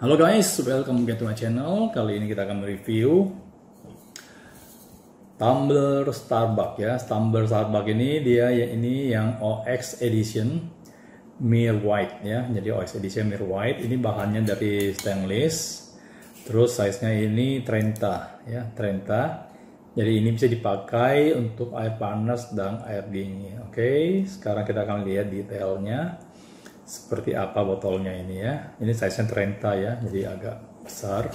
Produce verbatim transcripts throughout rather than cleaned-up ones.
Halo guys, welcome back to my channel. Kali ini kita akan mereview tumbler Starbucks ya. Tumbler Starbucks ini dia ya ini yang O X Edition Mirror White ya. Jadi O X Edition Mirror White ini bahannya dari stainless. Terus size-nya ini trenta ya, trenta. Jadi ini bisa dipakai untuk air panas dan air dingin. Oke, sekarang kita akan lihat detailnya. Seperti apa botolnya ini ya. Ini size-nya trenta ya, jadi agak besar.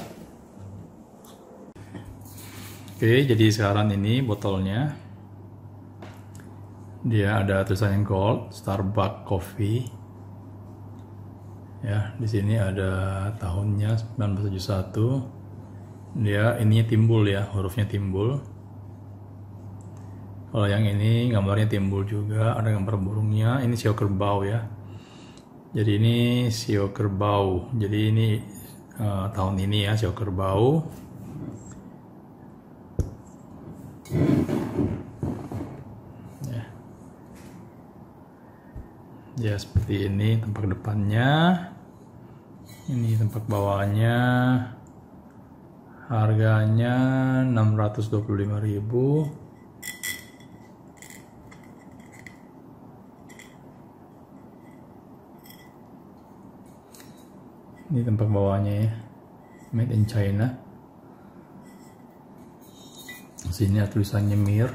Oke, jadi sekarang ini botolnya. Dia ada tulisannya gold, Starbucks Coffee. Ya, di sini ada tahunnya seribu sembilan ratus tujuh puluh satu. Dia ininya timbul ya, hurufnya timbul. Kalau yang ini gambarnya timbul juga, ada gambar burungnya. Ini sio kerbau ya. Jadi ini sio kerbau. Jadi ini uh, tahun ini ya sio kerbau. Ya. Ya seperti ini tampak depannya. Ini tampak bawahnya. Harganya enam ratus dua puluh lima ribu. Ini tampak bawahnya ya, made in China. Sini ada tulisannya Mir.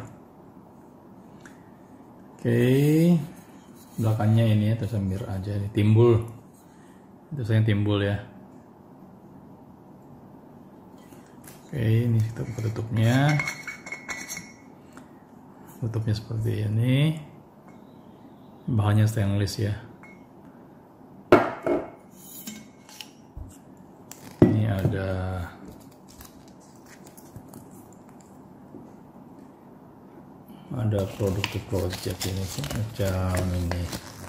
Oke, belakangnya ini ya tulisan Mir aja, ini timbul, tulisannya timbul ya. Oke, ini kita buka tutupnya. Tutupnya seperti ini. Bahannya stainless ya. Ada ada produk to project ini macam ini.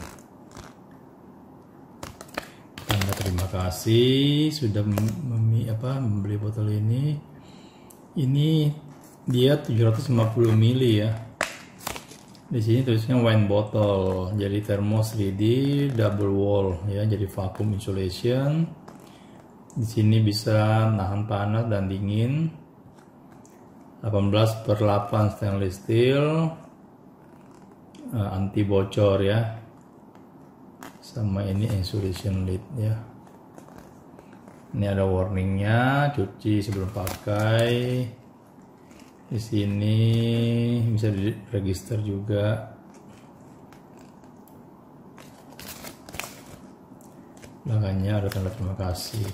Tanda terima kasih sudah memi, apa, membeli botol ini. Ini dia tujuh ratus lima puluh mililiter ya. Di sini tulisnya wine bottle. Jadi thermos tiga D double wall ya. Jadi vacuum insulation. Di sini bisa nahan panas dan dingin. delapan belas per delapan stainless steel, uh, anti bocor ya. Sama ini insulation lid ya. Ini ada warningnya, cuci sebelum pakai. Di sini bisa diregister juga. Belakangnya ada tanda terima kasih.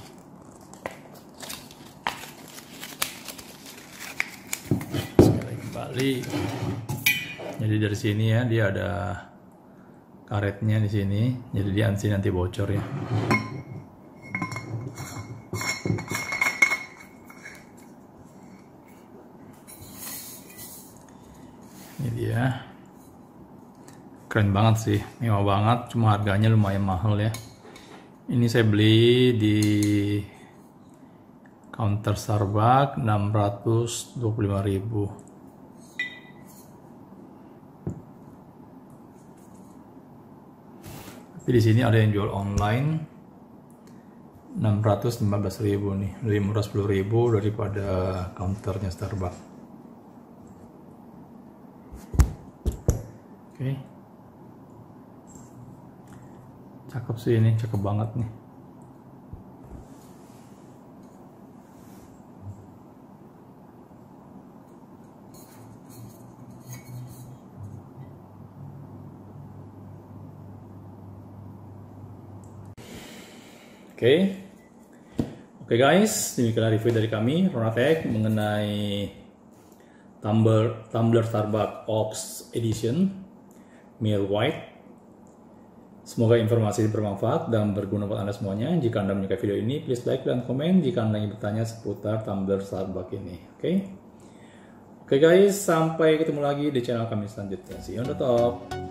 Kembali. Jadi dari sini ya dia ada karetnya di sini, jadi dia anti nanti bocor ya. Ini dia, keren banget sih, mewah banget, cuma harganya lumayan mahal ya. Ini saya beli di counter Starbucks enam ratus dua puluh lima ribu. Tapi di sini ada yang jual online enam ratus lima belas ribu nih, lebih murah sepuluh ribu daripada counternya Starbucks. Oke. Cakep sih ini, cakep banget nih. Oke, oke guys, demikianlah review dari kami Ronatech mengenai tumbler tumbler Starbucks O X Edition Mirror White. Semoga informasi bermanfaat dan berguna buat Anda semuanya. Jika Anda menyukai video ini, please like dan komen jika Anda ingin bertanya seputar tumbler Starbucks ini. Oke, oke guys, sampai ketemu lagi di channel kami selanjutnya. See you on the top.